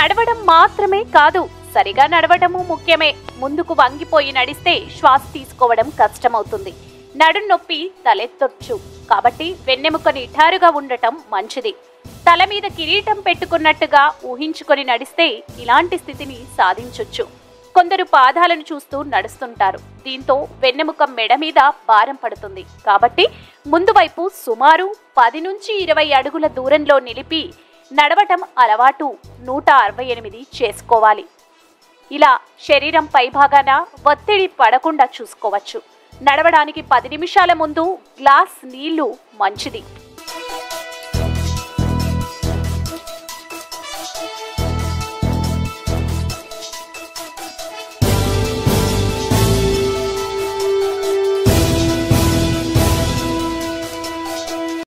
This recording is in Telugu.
నడవడం మాత్రమే కాదు, సరిగా నడవడము ముఖ్యమే. ముందుకు వంగిపోయి నడిస్తే శ్వాస తీసుకోవడం కష్టమవుతుంది, నడుం నొప్పి తలెత్తొచ్చు. కాబట్టి వెన్నెముక నిఠారుగా ఉండటం మంచిది. తల మీద కిరీటం పెట్టుకున్నట్టుగా ఊహించుకొని నడిస్తే ఇలాంటి స్థితిని సాధించొచ్చు. కొందరు పాదాలను చూస్తూ నడుస్తుంటారు, దీంతో వెన్నెముక మెడ మీద భారం పడుతుంది. కాబట్టి ముందు వైపు సుమారు 10 నుంచి 20 అడుగుల దూరంలో నిలిపి నడవటం అలవాటు 168 చేసుకోవాలి. ఇలా శరీరం పైభాగాన ఒత్తిడి పడకుండా చూసుకోవచ్చు. నడవడానికి 10 నిమిషాల ముందు గ్లాస్ నీళ్లు మంచిది.